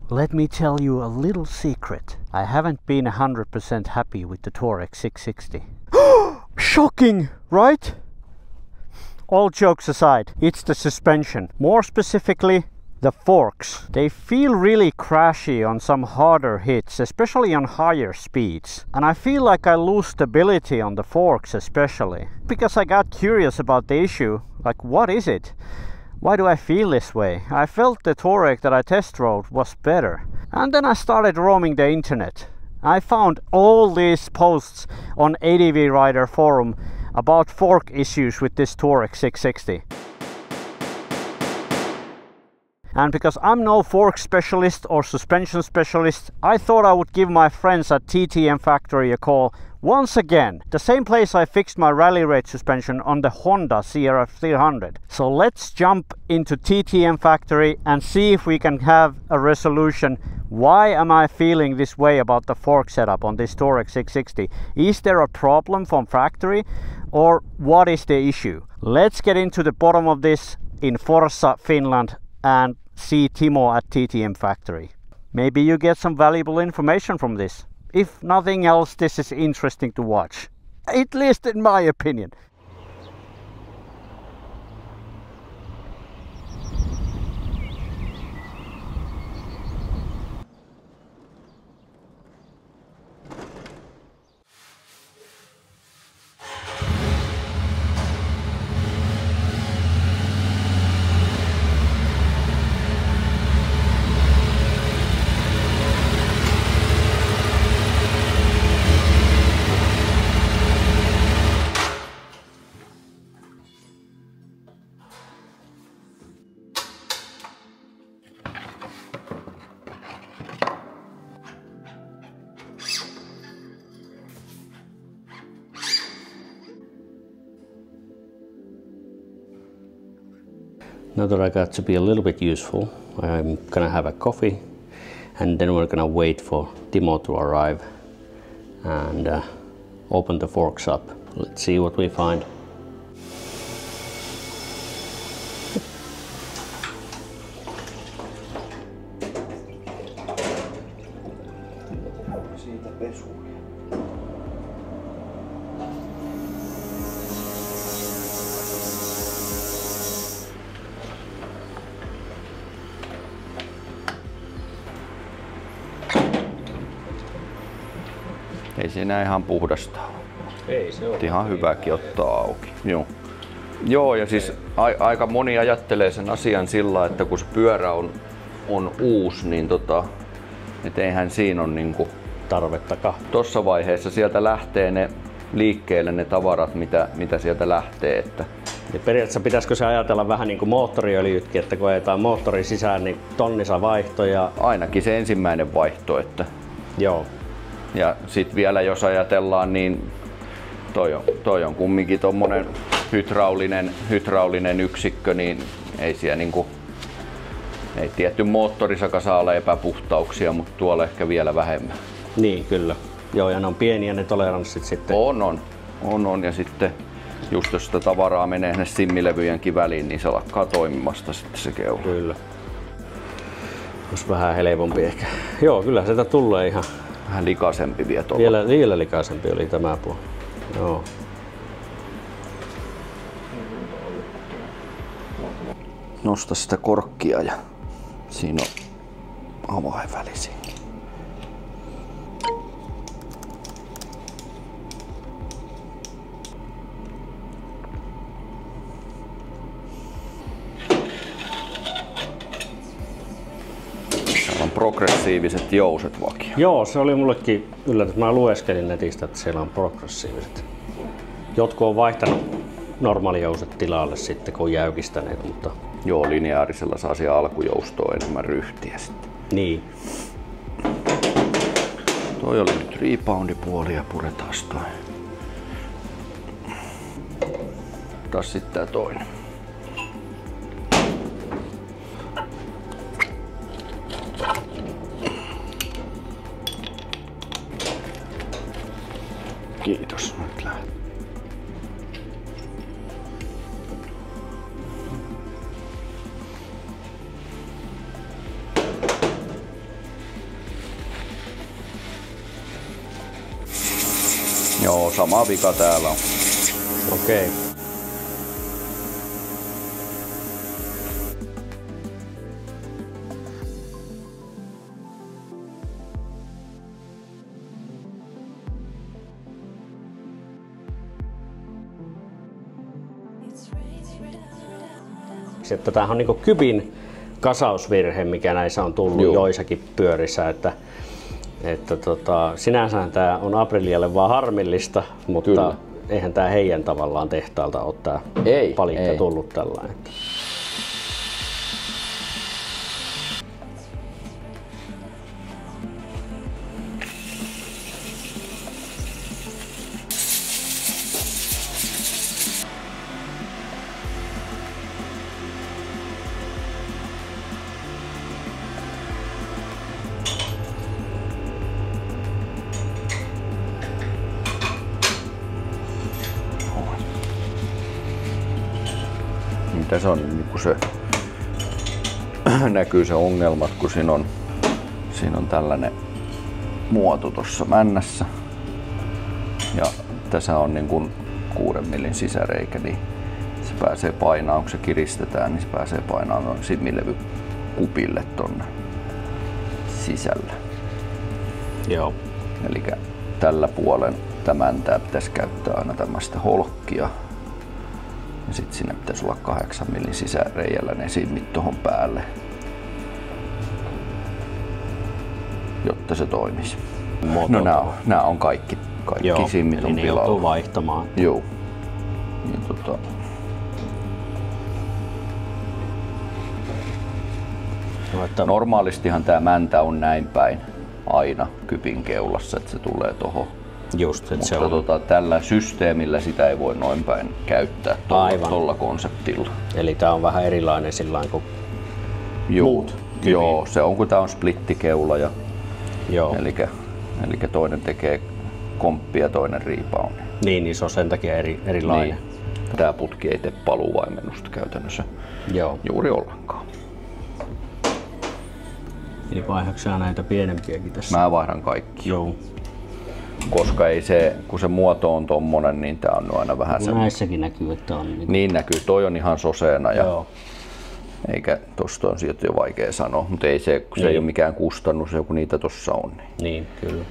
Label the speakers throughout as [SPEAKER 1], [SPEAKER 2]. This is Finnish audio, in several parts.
[SPEAKER 1] Let me tell you a little secret. I haven't been 100% happy with the Touareg 660. Shocking, right? All jokes aside, it's the suspension. More specifically, the forks. They feel really crashy on some harder hits, especially on higher speeds. And I feel like I lose stability on the forks especially. Because I got curious about the issue, like what is it? Why do I feel this way? I felt the Touareg that I test rode was better. And then I started roaming the internet. I found all these posts on ADV Rider forum about fork issues with this Touareg 660. And because I'm no fork specialist or suspension specialist, I thought I would give my friends at TTM Factory a call once again. The same place I fixed my rally raid suspension on the Honda CRF 300. So let's jump into TTM Factory and see if we can have a resolution. Why am I feeling this way about the fork setup on this Touareg 660? Is there a problem from factory or what is the issue? Let's get into the bottom of this in Forssa, Finland and see Timo at TTM Factory. Maybe you get some valuable information from this. If nothing else, this is interesting to watch. At least in my opinion. Now that I got to be a little bit useful, I'm gonna have a coffee and then we're gonna wait for Timo to arrive and open the forks up. Let's see what we find.
[SPEAKER 2] Ei siinä ihan puhdasta ole.
[SPEAKER 1] Ei se ole.
[SPEAKER 2] Ihan hyväkin ottaa auki. Joo, ja siis aika moni ajattelee sen asian sillä, että kun se pyörä on uusi, niin et eihän siinä ole niinku
[SPEAKER 1] tarvettakaan.
[SPEAKER 2] Tossa vaiheessa sieltä lähtee ne liikkeelle ne tavarat, mitä sieltä lähtee. Että
[SPEAKER 1] ja periaatteessa pitäisikö se ajatella vähän niin kuin moottoriöljytkin, että kun ajetaan moottori sisään, niin tonnissa vaihto ja...
[SPEAKER 2] Ainakin se ensimmäinen vaihto. Että...
[SPEAKER 1] Joo.
[SPEAKER 2] Ja sit vielä jos ajatellaan, niin toi on kumminkin tommonen hydraulinen yksikkö, niin ei siellä niinku... Ei tietty moottorissakaan saa olla epäpuhtauksia, mutta tuolla ehkä vielä vähemmän.
[SPEAKER 1] Niin, kyllä. Joo, ja ne on pieniä ne toleranssit sitten.
[SPEAKER 2] On. Ja sitten just jos sitä tavaraa menee ne simmilevyjenkin väliin, niin se lakkaa toimimasta sitten se keula.
[SPEAKER 1] Kyllä. Olisi vähän helpompi ehkä. Joo, kyllä sitä tulee ihan...
[SPEAKER 2] Vähän likaisempi vielä tuolla.
[SPEAKER 1] Vielä likaisempi oli tämä puoli. Joo.
[SPEAKER 2] Nosta sitä korkkia ja siinä on avainvälisiä. Täällä on progressiiviset jouset vakio.
[SPEAKER 1] Joo, se oli mullekin yllätys. Mä lueskelin netistä, että siellä on progressiiviset. Jotkut on vaihtanut normaalijouset tilalle sitten, kun on jäykistäneet, mutta...
[SPEAKER 2] Joo, lineaarisella saa siellä alkujoustoa enemmän ryhtiä sitten.
[SPEAKER 1] Niin.
[SPEAKER 2] Toi oli nyt reboundi-puoli ja puretaan toi. Taas sitten tää toinen. Kiitos, nyt lähdet. sama vika täällä on.
[SPEAKER 1] Okei. Että tämähän on niinku kypin kasausvirhe, mikä näissä on tullut joissakin pyörissä, että sinänsä tämä on Aprilialle vaan harmillista, mutta kyllä. Eihän tämä heidän tavallaan tehtaalta ole tämä palikka tullut tällainen.
[SPEAKER 2] Se on niin se näkyy se ongelma, kun siinä on tällainen muoto tuossa männässä ja tässä on niin kuin 6 millin sisäreikä, niin se pääsee painaa, kun se kiristetään, niin se pääsee painaa noin similevykupille tonne sisälle.
[SPEAKER 1] Joo.
[SPEAKER 2] Eli tällä puolen tämän pitäisi käyttää aina tämmöistä holkkia. Ja sitten siinä pitäisi olla 8 millin sisäreijällä ne simmit tuohon päälle, jotta se toimisi. No nämä on kaikki simmit on pilalla.
[SPEAKER 1] Joutuu vaihtamaan.
[SPEAKER 2] Joo. Ja normaalistihan tämä mäntä on näin päin aina kypin keulassa, että se tulee tuohon.
[SPEAKER 1] Just,
[SPEAKER 2] mutta se on... tällä systeemillä sitä ei voi noin päin käyttää tuolla konseptilla.
[SPEAKER 1] Eli tää on vähän erilainen sillain kuin muut kypin.
[SPEAKER 2] Joo, se on kun tää on splittikeula ja
[SPEAKER 1] eli
[SPEAKER 2] toinen tekee komppia ja toinen rebound.
[SPEAKER 1] Niin se on sen takia erilainen.
[SPEAKER 2] Niin. Tää putki ei tee paluuvaimennusta käytännössä juuri ollenkaan.
[SPEAKER 1] Eli vaihdatko näitä pienempiäkin tässä?
[SPEAKER 2] Mä vaihdan kaikki.
[SPEAKER 1] Joo.
[SPEAKER 2] Koska ei se, kun se muoto on tommonen, niin tää on aina vähän semmoinen.
[SPEAKER 1] Näissäkin näkyy, että on
[SPEAKER 2] niin näkyy, toi on ihan soseena ja eikä tosta on sieltä jo vaikea sanoa, mutta ei se, kun se ei ole mikään kustannus, joku niitä tossa on.
[SPEAKER 1] Niin, kyllä.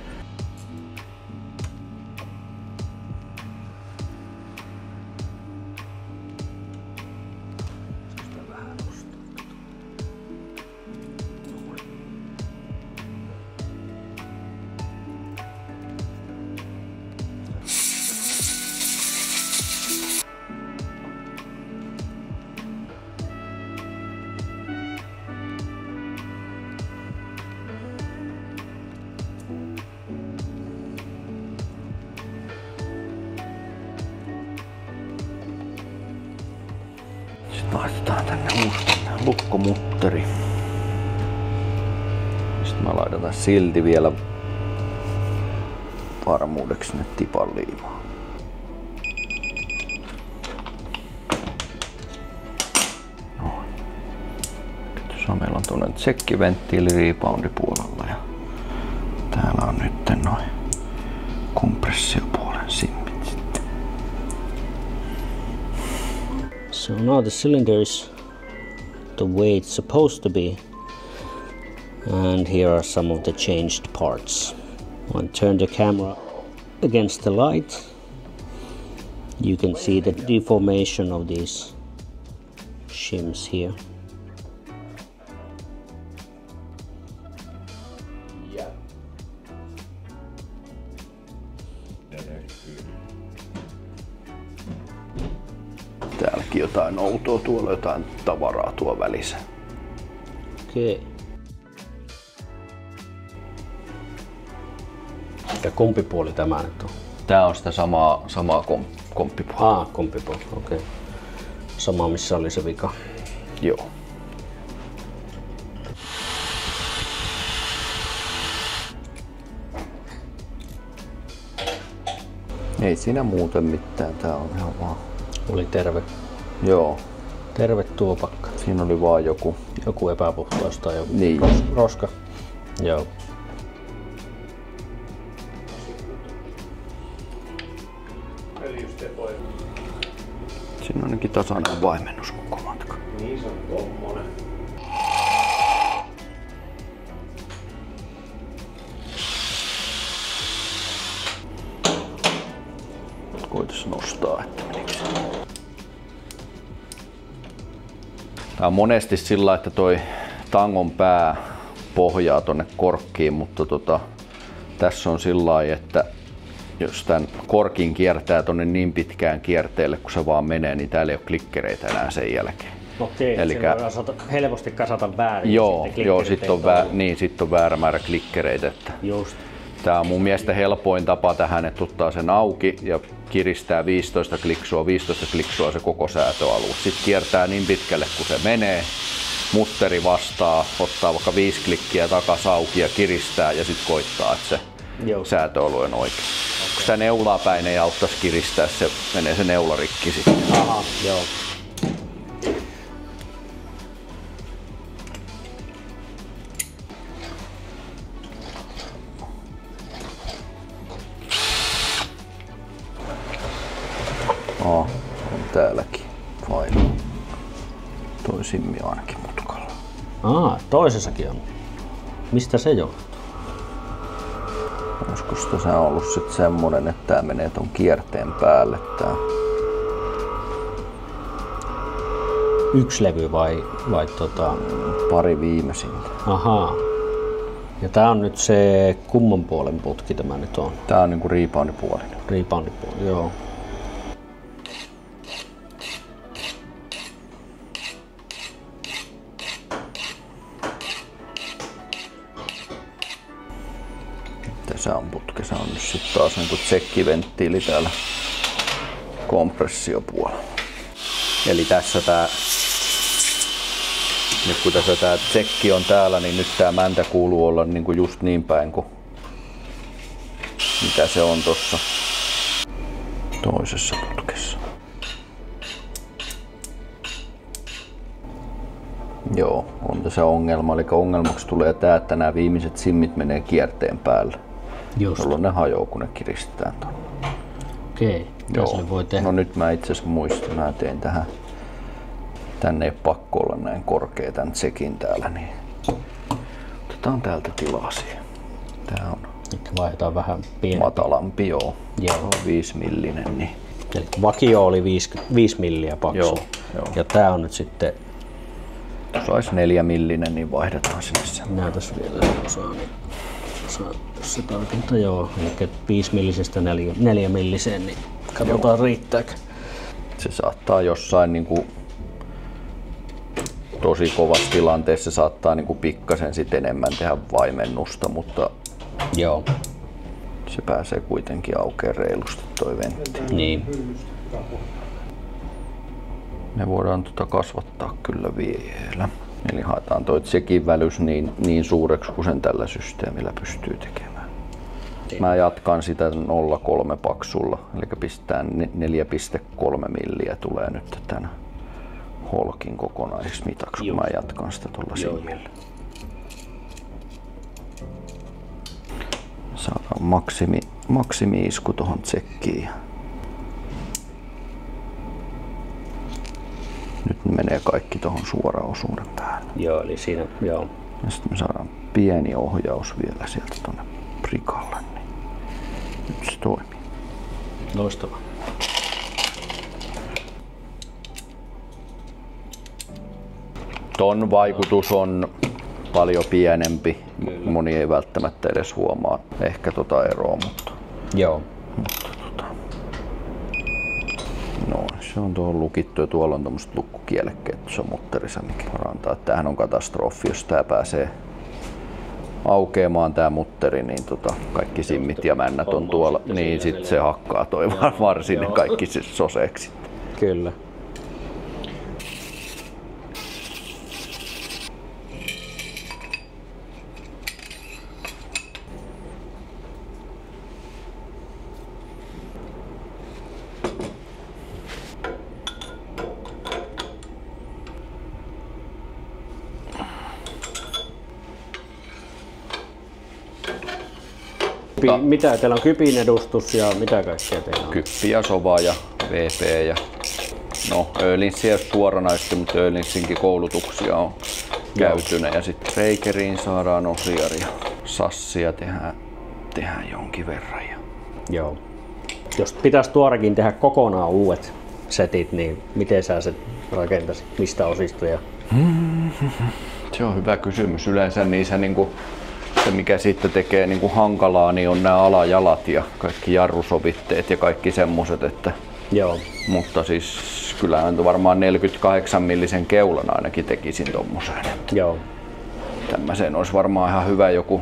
[SPEAKER 2] Laitetaan tänne uusi lukkomutteri. Sitten mä laitetaan silti vielä varmuudeksi sinne tipan liimaa. Meillä on tuonne tsekkiventtiili reboundipuolella ja täällä on nyt noin kompressiopuolen simmit sitten.
[SPEAKER 1] So now the cylinder is the way it's supposed to be, and here are some of the changed parts. When I turn the camera against the light, you can see the deformation of these shims here.
[SPEAKER 2] Täälläkin jotain outoa, tuolla jotain tavaraa tuo välissä.
[SPEAKER 1] Okei. Ja kumpi puoli tämä nyt on?
[SPEAKER 2] Tää on sitä samaa komppipuolta.
[SPEAKER 1] Komppipuolta, okei. Sama missä oli se vika.
[SPEAKER 2] Joo. Ei siinä muuten mitään, tää on ihan vaan...
[SPEAKER 1] Oli terve.
[SPEAKER 2] Joo.
[SPEAKER 1] Terve tuopakka.
[SPEAKER 2] Siinä oli vaan
[SPEAKER 1] joku epäpuhtaus tai joku roska. Joo.
[SPEAKER 2] Siinä on ainakin tasainen vaimennus koko matka.
[SPEAKER 1] Niin se on tommonen.
[SPEAKER 2] Koitais nostaa, että menikö se. Tää on monesti sillä, että toi tangon pää pohjaa tonne korkkiin, mutta tässä on sillä lailla, että jos tän korkin kiertää tonne niin pitkään kierteelle, kun se vaan menee, niin täällä ei ole klikkereitä enää sen jälkeen.
[SPEAKER 1] Okei, elikkä helposti kasata väärin.
[SPEAKER 2] Joo, sit on väärä määrä klikkereitä. Että
[SPEAKER 1] just.
[SPEAKER 2] Tää on mun mielestä helpoin tapa tähän, että ottaa sen auki ja kiristää 15 kliksua se koko säätöalue. Sitten kiertää niin pitkälle kun se menee, mutteri vastaa, ottaa vaikka 5 klikkiä takas auki ja kiristää ja sitten koittaa, että se säätöalue on oikein. Kun sitä neulaa päin ei auttaisi kiristää, se menee se neula rikki sitten.
[SPEAKER 1] Aha, joo.
[SPEAKER 2] On täälläkin failu. Toi simmi on ainakin mutkalla.
[SPEAKER 1] Toisessakin on. Mistä se johtuu?
[SPEAKER 2] Olisiko tässä ollut sit semmonen, että tää menee ton kierteen päälle tää?
[SPEAKER 1] Yksi levy vai
[SPEAKER 2] Pari viimeisintä.
[SPEAKER 1] Ahaa. Ja tää on nyt se kumman puolen putki tämä nyt on?
[SPEAKER 2] Tää on niinku reboundipuolinen.
[SPEAKER 1] Reboundipuoli, joo.
[SPEAKER 2] Tässä on putkessa on nyt sitten taas niinku tsekkiventtiili täällä kompressiopuolella. Eli tässä tää, nyt kun tässä tää tsekki on täällä, niin nyt tää mäntä kuuluu olla niinku just niin päin kuin mitä se on tossa toisessa putkessa. Joo, on tässä ongelma. Eli ongelmaksi tulee tää, että nämä viimeiset simmit menee kierteen päälle. Jolloin ne hajoaa, kun ne kiristetään tuonne.
[SPEAKER 1] Okei, mitä sille voi tehdä?
[SPEAKER 2] No nyt mä itse asiassa muistan, mä tein tähän. Tänne ei pakko olla näin korkea tän tsekin täällä, niin otetaan täältä tilaa siihen. Tää on
[SPEAKER 1] vaihdetaan vähän pienempi.
[SPEAKER 2] Matalampi, joo. 5 millinen. Niin.
[SPEAKER 1] Eli vakio oli 5 milliä paksu.
[SPEAKER 2] Joo.
[SPEAKER 1] Ja tää on nyt sitten...
[SPEAKER 2] Jos olisi 4 millinen, niin vaihdetaan sinne sen.
[SPEAKER 1] Näytäs vielä osaa. Jos se tarkentaa, joo. Eli 5 millisestä 4 milliseen, niin katsotaan riittääkö.
[SPEAKER 2] Se saattaa jossain niinku tosi kovassa tilanteessa saattaa niinku pikkasen sit enemmän tehdä vaimennusta, mutta
[SPEAKER 1] joo.
[SPEAKER 2] Se pääsee kuitenkin aukeaa reilusti toi ventti.
[SPEAKER 1] Niin.
[SPEAKER 2] Me voidaan kasvattaa kyllä vielä. Eli haetaan toi tsekin välys niin suureksi kuin sen tällä systeemillä pystyy tekemään. Mä jatkan sitä 0,3 paksulla, eli pistetään 4,3 milliä tulee nyt tän holkin kokonaiseksi mitaksi, kun mä jatkan sitä tuolla simmillä. Saadaan maksimi-isku tuohon tsekkiin. Nyt menee kaikki tuohon suoraosuuden päälle.
[SPEAKER 1] Joo, eli siinä, joo.
[SPEAKER 2] Ja sitten me saadaan pieni ohjaus vielä sieltä tuonne prikalle, niin nyt se toimii.
[SPEAKER 1] Loistavaa.
[SPEAKER 2] Ton vaikutus on paljon pienempi. Kyllä. Moni ei välttämättä edes huomaa ehkä tota eroa, mutta...
[SPEAKER 1] Joo.
[SPEAKER 2] No, se on tuohon lukittu ja tuolla on tommoset lukkukielekkeet tuossa mutterissa, mikä parantaa. Tämähän on katastrofi, jos tää pääsee aukeamaan tää mutteri, niin kaikki simmit ja männät on tuolla, niin sit se hakkaa toi varsin kaikki soseeksi.
[SPEAKER 1] Kyllä. Mitä teillä on kypin edustus ja mitä kaikkea teillä on?
[SPEAKER 2] Kyppi ja sova ja VP ja no Öhlins ei ole suoranaisesti, mutta Öhlinsinkin koulutuksia on käytynä ja sitten Breakeriin saadaan osia ja sassia tehdään jonkin verran.
[SPEAKER 1] Joo. Jos pitäisi tuorekin tehdä kokonaan uudet setit, niin miten sä se rakentaisit? Mistä osista?
[SPEAKER 2] Se on hyvä kysymys. Yleensä niissä se mikä sitten tekee hankalaa, niin on nämä alajalat ja kaikki jarrusovitteet ja kaikki semmoset.
[SPEAKER 1] Joo.
[SPEAKER 2] Mutta siis kyllähän varmaan 48 millisen keulan ainakin tekisin tommoseen.
[SPEAKER 1] Joo.
[SPEAKER 2] Tämmöiseen olisi varmaan ihan hyvä joku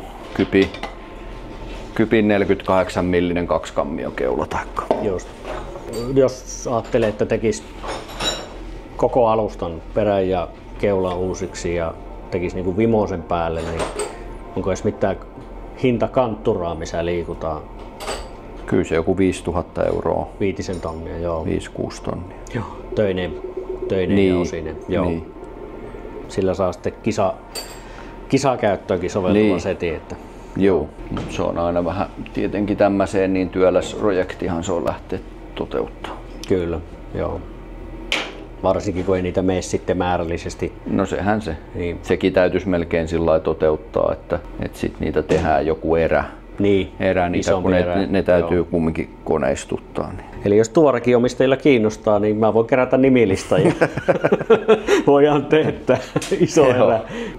[SPEAKER 2] Kypin 48 millinen 2 kammion keula taikka.
[SPEAKER 1] Just. Jos ajattelee, että tekisi koko alustan perän ja keulan uusiksi ja tekisi vimosen päälle, niin onko edes mitään hintakantturaa, missä liikutaan?
[SPEAKER 2] Kyllä se joku 5000 €.
[SPEAKER 1] 5 tonnia, joo.
[SPEAKER 2] 5-6 tonnia.
[SPEAKER 1] Joo. Töinen
[SPEAKER 2] niin,
[SPEAKER 1] ja osinen. Joo.
[SPEAKER 2] Niin.
[SPEAKER 1] Sillä saa sitten kisakäyttöönkin soveltuva seti. Että...
[SPEAKER 2] Joo, mutta se on aina vähän tietenkin tämmöiseen niin työläs projektihan se on lähteä toteuttaa.
[SPEAKER 1] Kyllä, joo. Varsinkin kun ei niitä mene sitten määrällisesti.
[SPEAKER 2] No sehän se.
[SPEAKER 1] Niin.
[SPEAKER 2] Sekin täytyisi melkein sillä lailla toteuttaa, että sit niitä tehdään joku erä.
[SPEAKER 1] Niin,
[SPEAKER 2] Niitä, kun ne täytyy kumminkin koneistuttaa. Niin.
[SPEAKER 1] Eli jos tuorekin omistajilla kiinnostaa, niin mä voin kerätä nimilista ja voidaan tehdä iso erä.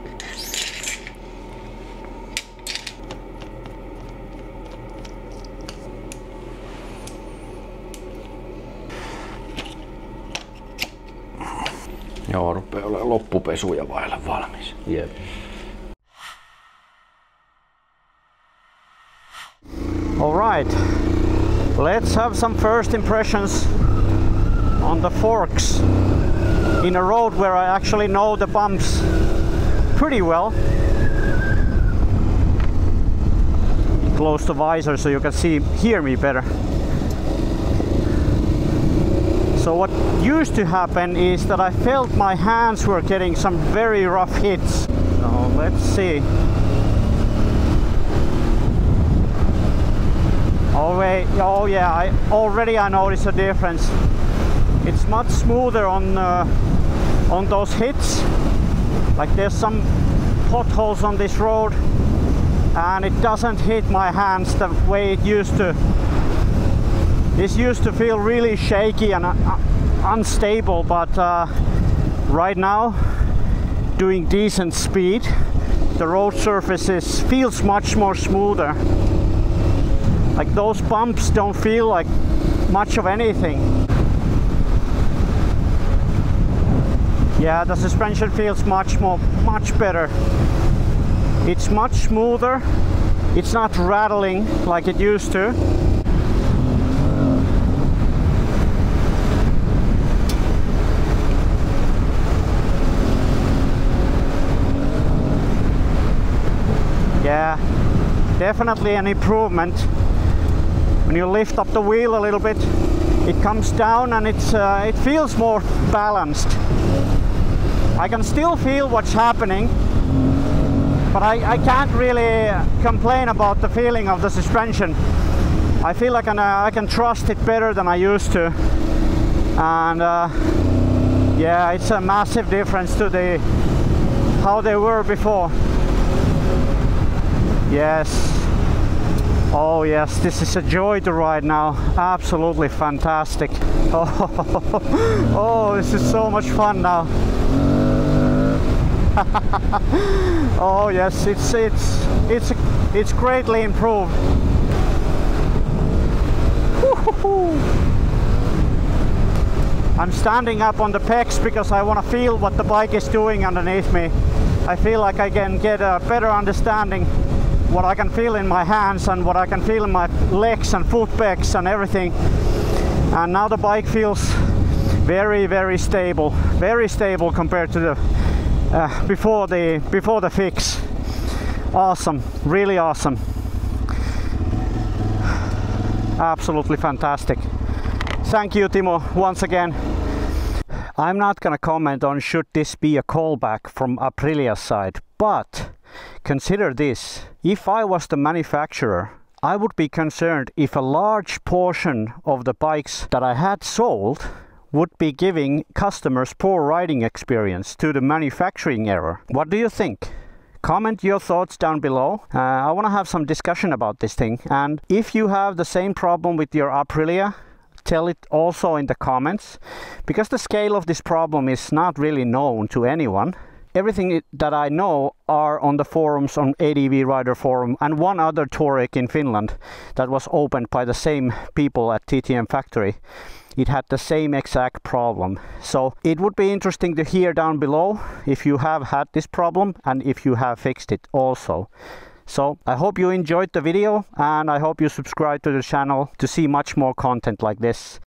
[SPEAKER 2] Joo, rupeaa olemaan loppupesuja vailla valmis.
[SPEAKER 1] Yep. All right, let's have some first impressions on the forks in a road where I actually know the bumps pretty well. Close the visor so you can hear me better. So what used to happen is that I felt my hands were getting some very rough hits. So let's see. Oh yeah, I notice a difference. It's much smoother on those hits. Like there's some potholes on this road and it doesn't hit my hands the way it used to. This used to feel really shaky and unstable, but right now, doing decent speed, the road surfaces feels much more smoother. Like those bumps don't feel like much of anything. Yeah, the suspension feels much better. It's much smoother. It's not rattling like it used to. Yeah, definitely an improvement. When you lift up the wheel a little bit, it comes down and it feels more balanced. I can still feel what's happening, but I can't really complain about the feeling of the suspension. I feel like I can trust it better than I used to, and yeah, it's a massive difference to how they were before. Yes. Oh yes, this is a joy to ride now. Absolutely fantastic. Oh, this is so much fun now. Oh yes, it's greatly improved. I'm standing up on the pegs because I want to feel what the bike is doing underneath me. I feel like I can get a better understanding what I can feel in my hands and what I can feel in my legs and foot pegs and everything. And now the bike feels very, very stable compared to the before the fix. Awesome, really awesome. Absolutely fantastic. Thank you, Timo, once again. I'm not gonna comment on should this be a callback from Aprilia's side, but consider this. If I was the manufacturer, I would be concerned if a large portion of the bikes that I had sold would be giving customers poor riding experience due to manufacturing error. What do you think? Comment your thoughts down below. I want to have some discussion about this thing, and if you have the same problem with your Aprilia, tell it also in the comments, because the scale of this problem is not really known to anyone. Everything that I know are on the forums, on ADV Rider Forum and one other Touareg in Finland that was opened by the same people at TTM Factory. It had the same exact problem. So it would be interesting to hear down below if you have had this problem and if you have fixed it also. So I hope you enjoyed the video, and I hope you subscribe to the channel to see much more content like this.